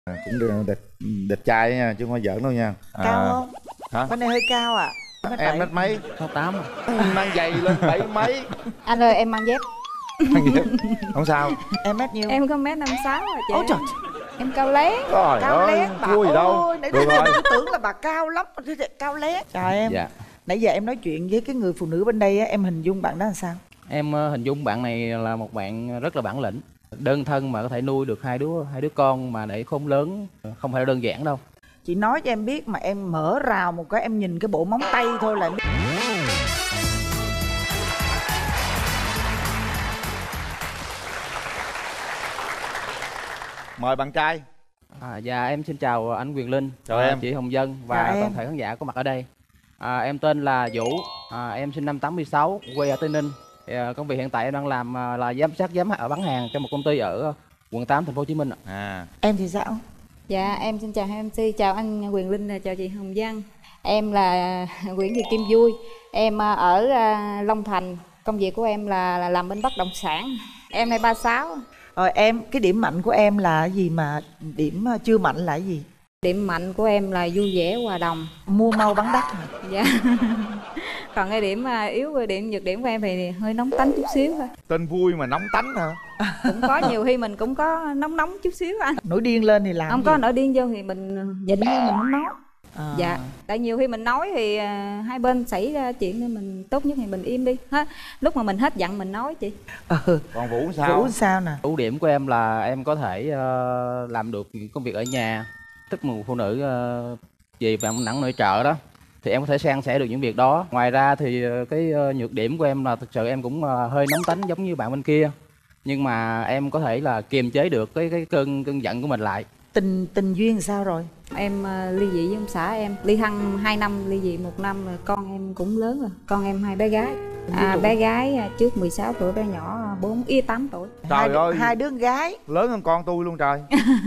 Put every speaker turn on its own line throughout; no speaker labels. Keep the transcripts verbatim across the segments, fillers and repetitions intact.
À, cũng được, đẹp đẹp trai nha chứ không phải giỡn đâu nha. À,
Cao không?
hả?
Bên này hơi cao à? Mét
Em
bảy.
mét mấy?
Sáu tám à.
Mang giày lên bảy mấy.
Anh ơi em mang dép.
Không sao.
Em mét nhiêu?
Em có mét năm sáu à chị.
Ôi trời.
Em cao lé.
Trời
Cao
ơi,
lét bà
thua gì đâu.
ơi, nãy
Được
giờ
rồi.
tôi tưởng là bà cao lắm. Cao lét. Chào em.
Dạ.
Nãy giờ em nói chuyện với cái người phụ nữ bên đây á, em hình dung bạn đó là sao?
Em ờ, hình dung bạn này là một bạn rất là bản lĩnh, đơn thân mà có thể nuôi được hai đứa hai đứa con mà để khôn lớn không phải là đơn giản đâu.
Chị nói cho em biết mà em mở rào một cái em nhìn cái bộ móng tay thôi là em biết.
Mời bạn trai.
À, dạ em xin chào anh Quyền Linh,
Chào
à,
em.
chị Hồng Dân và
Chào em.
toàn thể khán giả có mặt ở đây. À, em tên là Vũ, à, em sinh năm tám mươi sáu, quê ở Tây Ninh. Thì, à, công việc hiện tại em đang làm à, là giám sát giám ở bán hàng cho một công ty ở quận tám thành phố Hồ Chí Minh ạ.
À,
Em thì sao?
Dạ em xin chào hai em xê, chào anh Quyền Linh, chào chị Hồng Dân. Em là Nguyễn Thị Kim Vui. Em à, ở à, Long Thành. Công việc của em là, là làm bên bất động sản. Em này ba mươi sáu.
Rồi em, cái điểm mạnh của em là cái gì mà điểm chưa mạnh là cái gì?
Điểm mạnh của em là vui vẻ, hòa đồng.
Mua mau bán đắt hả?
Dạ. Còn cái điểm à, yếu, cái điểm nhược điểm của em thì hơi nóng tánh chút xíu thôi.
tên vui mà nóng tánh hả?
Cũng có nhiều khi mình cũng có nóng nóng chút xíu anh.
Nổi điên lên thì làm
Không
gì?
có nổi điên vô thì mình nhịn thôi, mình không nói.
À.
Dạ, tại nhiều khi mình nói thì à, hai bên xảy ra chuyện nên mình tốt nhất thì mình im đi hết. Lúc mà mình hết giận mình nói chị.
Ừ.
Còn Vũ sao?
Vũ sao nè?
Ưu điểm của em là em có thể ờ, làm được những công việc ở nhà, thích một phụ nữ uh, gì và nặng nội trợ đó thì em có thể san sẻ được những việc đó. Ngoài ra thì ờ, cái ờ, nhược điểm của em là thực sự em cũng ờ, hơi nóng tánh giống như bạn bên kia, nhưng mà em có thể là kiềm chế được cái cái cơn cơn giận của mình lại.
Tình tình duyên sao rồi?
Em à, ly dị với ông xã em, ly thân hai năm, ly dị một năm rồi, con em cũng lớn rồi, con em hai bé gái. À, bé gái à, trước mười sáu tuổi, bé nhỏ bốn y tám tuổi.
Trời
hai,
ơi.
hai đứa con gái.
Lớn hơn con tôi luôn trời.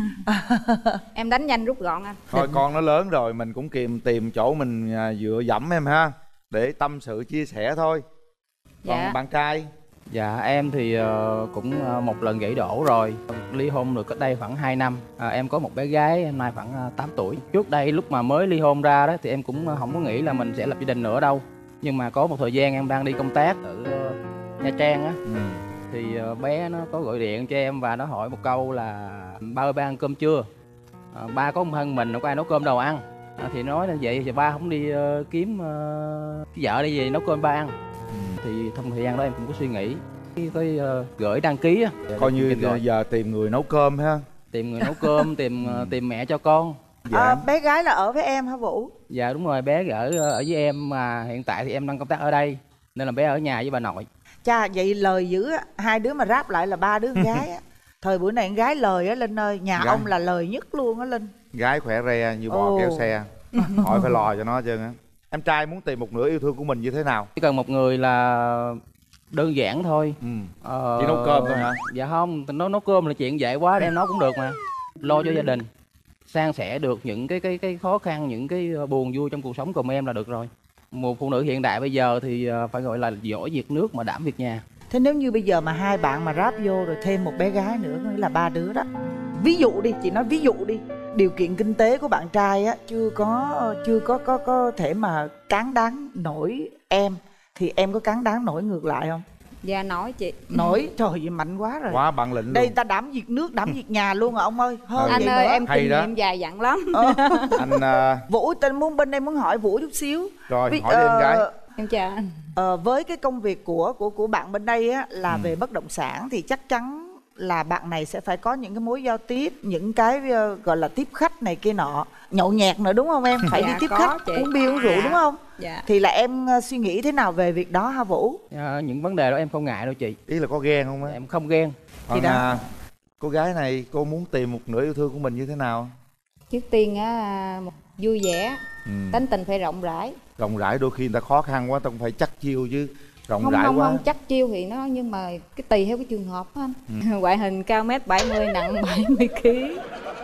Em đánh nhanh rút gọn anh.
Thôi con nó lớn rồi mình cũng kìm tìm chỗ mình à, dựa dẫm em ha, để tâm sự chia sẻ thôi. Còn
Dạ.
bạn trai?
Dạ em thì ờ, cũng ờ, một lần gãy đổ rồi, ly hôn được cách đây khoảng hai năm. À, em có một bé gái hôm nay khoảng ờ, tám tuổi. Trước đây lúc mà mới ly hôn ra đó thì em cũng ờ, không có nghĩ là mình sẽ lập gia đình nữa đâu. Nhưng mà có một thời gian em đang đi công tác ở ờ, Nha Trang á,
Ừ.
thì ờ, bé nó có gọi điện cho em và nó hỏi một câu là ba ơi ba ăn cơm chưa? À, ba có một thân mình, đâu có ai nấu cơm đâu ăn. À, thì nói là vậy thì ba không đi ờ, kiếm ờ, cái vợ đi về nấu cơm ba ăn. Thì trong thời gian đó em cũng có suy nghĩ cái, cái uh, gửi đăng ký á,
Coi như
Tìm gọi.
giờ tìm người nấu cơm ha.
tìm người nấu cơm, tìm uh, tìm mẹ cho con.
Dạ.
À, bé gái là ở với em hả Vũ?
Dạ đúng rồi, bé ở ở với em mà hiện tại thì em đang công tác ở đây nên là bé ở nhà với bà nội.
Chà, vậy lời dữ á, hai đứa mà ráp lại là ba đứa con gái á. Thời buổi này con gái lời á Linh ơi, nhà
Gái.
ông là lời nhất luôn á Linh.
Gái khỏe re như bò
Ồ.
kéo xe. Hỏi phải lo cho nó chứ á. Em trai muốn tìm một nửa yêu thương của mình như thế nào?
Chỉ cần một người là đơn giản thôi.
Ừ.
Ờ,
Chỉ nấu cơm thôi hả?
Dạ không, nấu nấu cơm là chuyện dễ quá, em nấu cũng được mà. Lo cho gia đình, san sẻ được những cái cái cái khó khăn, những cái buồn vui trong cuộc sống cùng em là được rồi. Một phụ nữ hiện đại bây giờ thì ờ, phải gọi là giỏi việc nước mà đảm việc nhà.
Thế nếu như bây giờ mà hai bạn mà ráp vô rồi thêm một bé gái nữa, nghĩa là ba đứa đó. Ví dụ đi, chị nói ví dụ đi, điều kiện kinh tế của bạn trai á chưa có chưa có có có thể mà cán đáng nổi em, thì em có cán đáng nổi ngược lại không?
Dạ nói chị.
Nổi, trời ơi mạnh quá rồi.
Quá bản lĩnh luôn.
Đây ta đảm việc nước, đảm việc nhà luôn à ông ơi. Hơn
Anh
vậy
ơi
nữa.
em
Hay
kinh
đó.
nghiệm dài dặn lắm.
Ờ.
Anh à,
Vũ tên muốn bên đây muốn hỏi Vũ chút xíu.
rồi
Vì-
hỏi đi em
ờ,
gái.
Em chào anh.
Ờ, với cái công việc của của của bạn bên đây á là
Ừ.
về bất động sản thì chắc chắn là bạn này sẽ phải có những cái mối giao tiếp, những cái ờ, gọi là tiếp khách này kia nọ, nhậu nhẹt nữa đúng không em? Phải
Dạ,
đi tiếp
có
khách,
chị.
uống bia uống rượu
Dạ.
đúng không?
Dạ.
Thì là em ờ, suy nghĩ thế nào về việc đó hả Vũ?
Ờ, những vấn đề đó em không ngại đâu chị,
Ý là có ghen không á?
em không ghen.
Còn
đó.
à, cô gái này cô muốn tìm một nửa yêu thương của mình như thế nào?
Trước tiên á một vui vẻ,
Ừ.
tính tình phải rộng rãi.
Rộng rãi đôi khi người ta khó khăn quá, ta cũng phải chắc chiêu chứ. Rộng
Không
rãi
không
quá.
không chắc chiêu thì nó, nhưng mà cái tùy theo cái trường hợp á anh. Ngoại hình cao mét bảy mươi, nặng bảy mươi ký.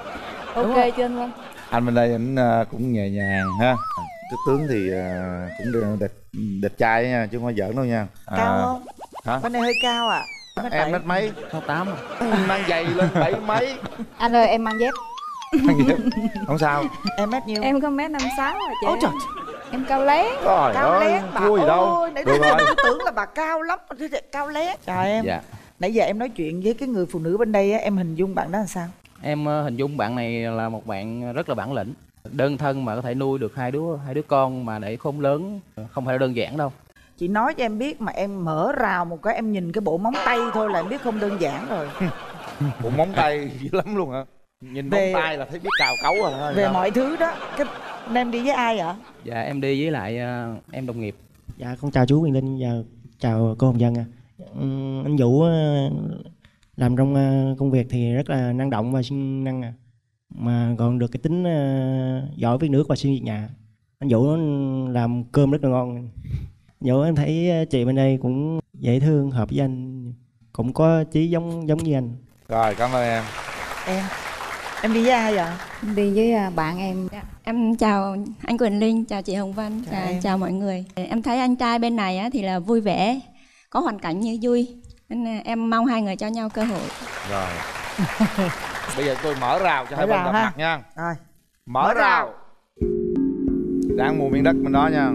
Ok chưa anh Vân?
Anh bên đây anh à, cũng nhẹ nhàng ha. Cái tướng thì à, cũng được, đẹp đẹp trai nha chứ không phải giỡn đâu nha. À,
Cao không?
hả?
Bên này hơi cao à? Mét
Em
bảy.
mét mấy?
Sáu tám à.
Mang giày lên bảy mấy.
Anh ơi em mang dép.
Không sao.
Em mét nhiêu?
Em có mét năm sáu rồi chị.
Ôi trời.
Em cao lén.
Trời
Cao
ơi,
lén bà
thua gì đâu.
ơi. Nãy
Được rồi.
tôi tưởng là bà cao lắm. Cao lén. Chào em.
Dạ.
Nãy giờ em nói chuyện với cái người phụ nữ bên đây á, em hình dung bạn đó là sao?
Em ờ, hình dung bạn này là một bạn rất là bản lĩnh, đơn thân mà có thể nuôi được hai đứa hai đứa con mà để khôn lớn không phải là đơn giản đâu.
Chị nói cho em biết mà em mở rào một cái em nhìn cái bộ móng tay thôi là em biết không đơn giản rồi.
Bộ móng tay dữ lắm luôn hả? Nhìn
Về-
móng tay là thấy biết cào cấu rồi thôi.
Về mọi thứ đó. Cái em đi với ai vậy?
Dạ em đi với lại ờ, em đồng nghiệp.
Dạ con chào chú Quyền Linh và chào cô Hồng Vân à. Ừm, anh Vũ ờ, làm trong ờ, công việc thì rất là năng động và siêng năng à. Mà còn được cái tính ờ, giỏi viết nước và siêng việc nhà. Anh Vũ làm cơm rất là ngon. Anh Vũ em thấy ờ, chị bên đây cũng dễ thương, hợp với anh, cũng có chí giống giống như anh.
Rồi cảm ơn em.
Em. Em đi với ai vậy?
Em đi với à, bạn em.
Em chào anh Quỳnh Linh, chào chị Hồng Vân,
Chào
chào,
em.
chào mọi người. Em thấy anh trai bên này á, thì là vui vẻ, có hoàn cảnh như vui. Nên là em mong hai người cho nhau cơ hội.
Rồi. Bây giờ tôi mở rào cho
Mở
hai bên
rào
gặp
ha.
mặt nha.
Rồi.
Mở,
Mở
rào.
rào.
Đang mua miếng đất bên đó nha.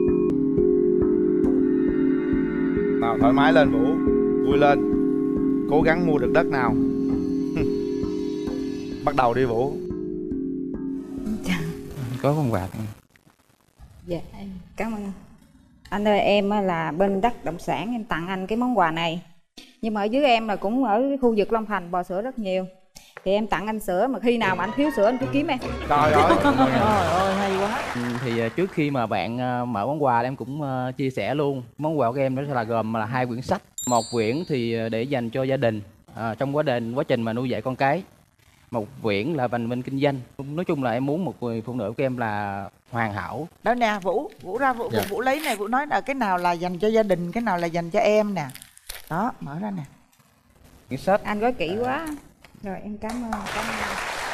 Nào thoải mái lên Vũ. Vui lên. Cố gắng mua được đất nào. Bắt đầu đi Vũ.
Có con quạt.
Dạ em cảm ơn anh. Anh ơi, em á là bên đất động sản, em tặng anh cái món quà này. Nhưng mà ở dưới em là cũng ở khu vực Long Thành bò sữa rất nhiều. Thì em tặng anh sữa, mà khi nào mà anh thiếu sữa anh cứ kiếm em.
Trời ơi.
Trời ơi hay quá.
Ừ, thì ờ, trước khi mà bạn ờ, mở món quà em cũng ờ, chia sẻ luôn. Món quà của em đó là gồm là hai quyển sách. Một quyển thì ờ, để dành cho gia đình ờ, trong quá trình quá trình mà nuôi dạy con cái. Một quyển là dành bên kinh doanh. Nói chung là em muốn một người phụ nữ của em là hoàn hảo.
Đó nè Vũ. Vũ ra Vũ,
Dạ.
Vũ lấy này. Vũ nói là cái nào là dành cho gia đình, cái nào là dành cho em nè. Đó mở ra nè.
Quyển sách.
Anh gói kỹ quá. Rồi em cảm ơn, cảm ơn.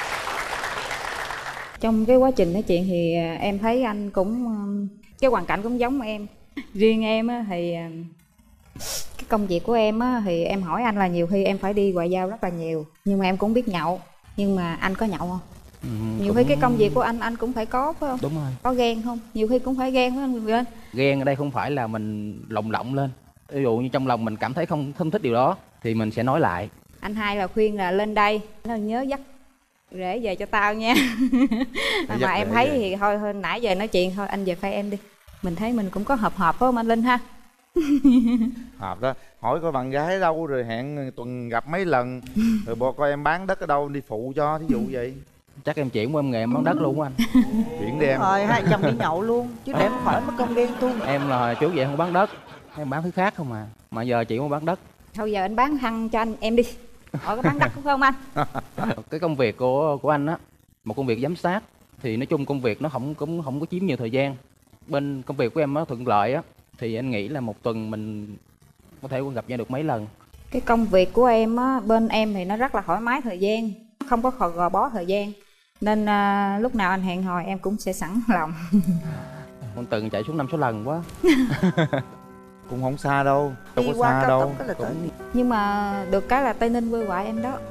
Trong cái quá trình nói chuyện thì à, em thấy anh cũng um, cái hoàn cảnh cũng giống em. Riêng em á, thì à, cái công việc của em á, thì em hỏi anh là nhiều khi em phải đi ngoại giao rất là nhiều. Nhưng mà em cũng biết nhậu. Nhưng mà anh có nhậu không?
Ừ,
Nhiều
cũng-
khi cái công việc của anh anh cũng phải có phải không?
Đúng rồi.
Có ghen không? Nhiều khi cũng phải ghen phải không Quỳnh?
Ghen ở đây không phải là mình lồng lộng lên. Ví dụ như trong lòng mình cảm thấy không không thích điều đó thì mình sẽ nói lại.
Anh hai là khuyên là lên đây nó nhớ dắt rể về cho tao nha.
Dắt
Mà em
rể
thấy
về.
thì thôi, thôi nãy giờ nói chuyện thôi anh về phay em đi. Mình thấy mình cũng có hợp hợp phải không anh Linh ha?
Hợp đó. Hỏi coi bạn gái đâu rồi hẹn tuần gặp mấy lần. Rồi bo coi em bán đất ở đâu đi phụ cho thí dụ vậy.
Chắc em chuyển qua em nghề em bán đất luôn á anh.
Chuyển đi em.
Rồi hai chồng đi nhậu luôn. Chứ để khỏi mất công ghen tuông.
Em là trước vậy không bán đất, em bán thứ khác không à. Mà giờ chị muốn bán đất.
Thôi giờ anh bán thăng cho anh em đi. Ở có bán đất cũng không anh?
Cái công việc của của anh á, một công việc giám sát thì nói chung công việc nó không cũng không có chiếm nhiều thời gian. Bên công việc của em á thuận lợi á thì anh nghĩ là một tuần mình có thể gặp nhau được mấy lần.
Cái công việc của em á, bên em thì nó rất là thoải mái thời gian, không có khò gò bó thời gian. Nên à, lúc nào anh hẹn hò em cũng sẽ sẵn lòng.
Một tuần chạy xuống năm sáu lần quá.
Cũng không xa đâu. Đâu
Đi
có
qua
xa
cao
đâu.
tốc cái là tới.
Nhưng mà được cái là Tây Ninh quê ngoại em đó.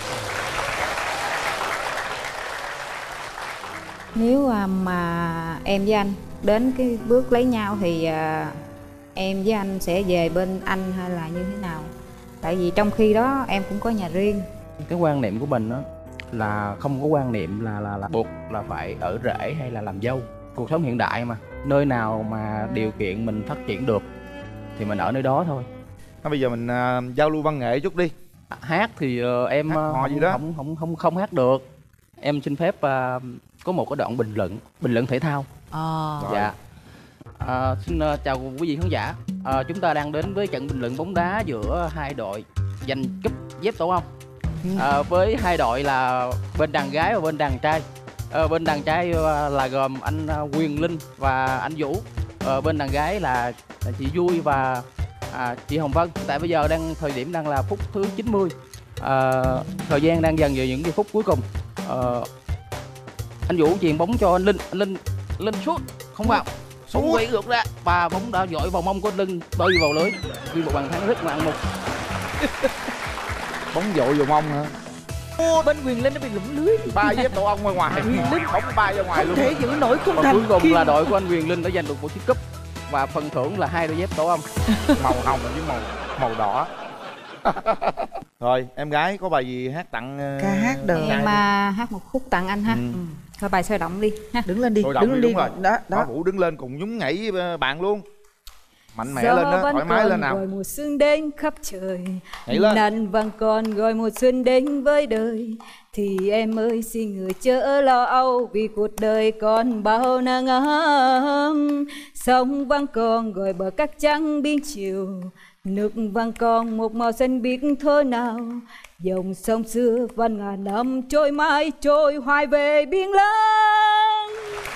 Nếu à, mà em với anh đến cái bước lấy nhau thì à, em với anh sẽ về bên anh hay là như thế nào? Tại vì trong khi đó em cũng có nhà riêng.
Cái quan niệm của mình á là không có quan niệm là là là buộc là phải ở rể hay là làm dâu. Cuộc sống hiện đại mà, nơi nào mà điều kiện mình phát triển được thì mình ở nơi đó thôi.
Thôi bây giờ mình à, giao lưu văn nghệ chút đi.
À, hát thì uh, em
Hát
uh,
hò
không,
gì đó.
không không không không hát được. Em xin phép uh, có một cái đoạn bình luận, bình luận thể thao.
Ờ.
Rồi.
Dạ. À, xin uh, chào quý vị khán giả. À, chúng ta đang đến với trận bình luận bóng đá giữa hai đội giành cúp dép tổ ong. À, với hai đội là bên đàn gái và bên đàn trai. À, bên đàn trai uh, là gồm anh uh, Quyền Linh và anh Vũ. À, bên đàn gái là, là chị Vui và à, chị Hồng Vân. Tại bây giờ đang thời điểm đang là phút thứ chín mươi. À, thời gian đang dần về những cái phút cuối cùng. À, anh Vũ chuyền bóng cho anh Linh, anh Linh Linh sút không vào, bóng quay ngược ra và bóng đã dội vào mông của anh Linh, bơi vào lưới, ghi một bàn thắng rất ngoạn mục.
Bóng dội vào mông hả?
Bên Quyền Linh nó bị lủng lưới.
Ba dép tổ ong ngoài ngoài.
Quyền Linh
bóng bay ra ngoài
không
luôn.
thể giữ nổi khung
Và
thành.
cuối cùng
Kim.
là đội của anh Quyền Linh đã giành được một chiếc cúp và phần thưởng là hai đôi dép tổ ong.
Màu hồng với màu màu đỏ. Rồi em gái có bài gì hát tặng uh,
Ca hát đời.
tặng
Em
trai
mà hát một khúc tặng anh ha.
Ừ.
Ừ. Thôi bài sôi động đi ha.
Đứng lên đi,
Sôi động
đứng lên
đi,
đi.
đúng rồi.
Đó,
Đó.
đó.
Vũ đứng lên cùng nhún nhảy với bạn luôn. Mạnh mẽ
Gió
lên đó,
vẫn
thoải mái
còn
lên nào.
gọi mùa xuân đến khắp trời.
Nhảy lên.
Nắng vẫn còn gọi mùa xuân đến với đời. Thì em ơi xin người chớ lo âu, vì cuộc đời còn bao nắng ấm. Sông vẫn còn gọi bờ cát trắng biên chiều. Nước vẫn còn một màu xanh biếc thơ nào. Dòng sông xưa vẫn ngàn năm trôi mãi trôi hoài về biển lớn.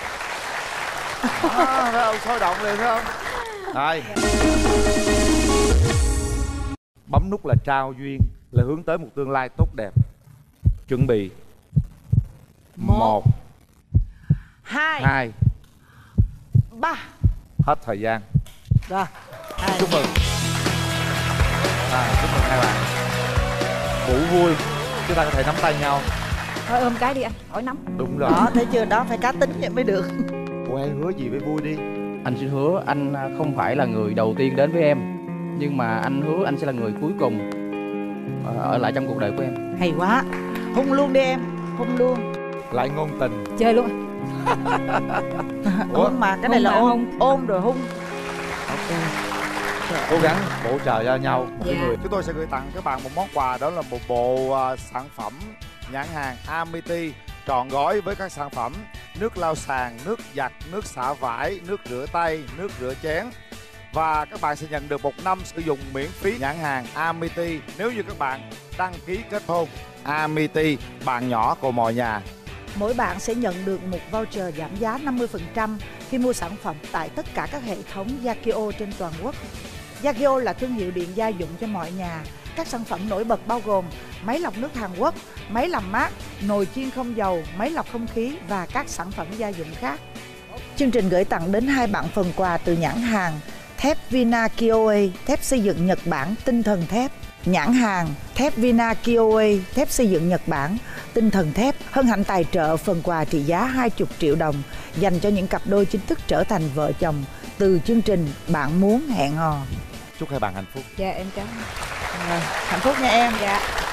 À, thấy không? Sôi động liền thấy không? Rồi. Bấm nút là trao duyên, là hướng tới một tương lai tốt đẹp. Chuẩn bị.
Một.
Một,
Hai,
hai,
ba.
hết thời gian.
Rồi. Hai.
Chúc mừng. À, chúc mừng hai bạn. Vũ vui, chúng ta có thể nắm tay nhau.
Thôi ôm cái đi anh, khỏi nắm.
Đúng rồi.
Đó, thấy chưa? Đó, phải cá tính vậy mới được.
Ủa hãy hứa gì với vui đi.
Anh xin hứa anh không phải là người đầu tiên đến với em, nhưng mà anh hứa anh sẽ là người cuối cùng ờ, ở lại trong cuộc đời của em.
Hay quá. Hung luôn đi em, hung luôn.
Lại ngôn tình.
Chơi luôn.
Ủa?
Hung mà, cái này
Hung
là
mà,
ôm,
hung.
ôm rồi hung. Ok.
Cố gắng bổ trợ cho nhau một cái
Dạ.
người. Chúng tôi sẽ gửi tặng các bạn một món quà, đó là một bộ à, sản phẩm nhãn hàng Amity trọn gói với các sản phẩm nước lau sàn, nước giặt, nước xả vải, nước rửa tay, nước rửa chén. Và các bạn sẽ nhận được một năm sử dụng miễn phí nhãn hàng Amity nếu như các bạn đăng ký kết hôn. Amity, bạn nhỏ của mọi nhà.
Mỗi bạn sẽ nhận được một voucher giảm giá năm mươi phần trăm khi mua sản phẩm tại tất cả các hệ thống Yakio trên toàn quốc. Yakio là thương hiệu điện gia dụng cho mọi nhà. Các sản phẩm nổi bật bao gồm máy lọc nước Hàn Quốc, máy làm mát, nồi chiên không dầu, máy lọc không khí và các sản phẩm gia dụng khác. Chương trình gửi tặng đến hai bạn phần quà từ nhãn hàng thép Vina Kioe, thép xây dựng Nhật Bản tinh thần thép. Nhãn hàng thép Vina Kioe, thép xây dựng Nhật Bản tinh thần thép hân hạnh tài trợ phần quà trị giá hai mươi triệu đồng dành cho những cặp đôi chính thức trở thành vợ chồng từ chương trình Bạn Muốn Hẹn Hò.
Chúc hai bạn hạnh phúc.
Dạ em cảm ơn.
Rồi, hạnh phúc nha em.
Dạ.